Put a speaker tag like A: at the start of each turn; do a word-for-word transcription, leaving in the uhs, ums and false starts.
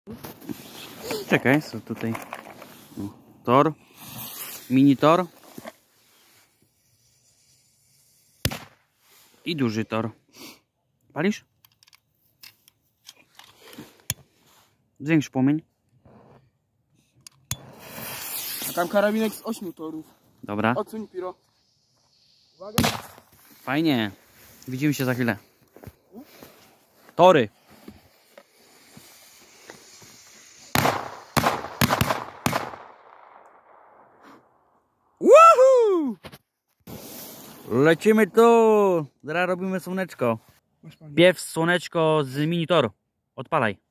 A: Czekaj, co tutaj? Tor. Mini tor. I duży tor. Palisz? Zwiększ płomień.
B: A tam karabinek z ośmiu torów.
A: Dobra.
B: Odsuń piro. Uwaga.
A: Fajnie. Widzimy się za chwilę. Tory. Woohoo! Lecimy tu. Zaraz robimy słoneczko. Piew słoneczko z mini toru. Odpalaj.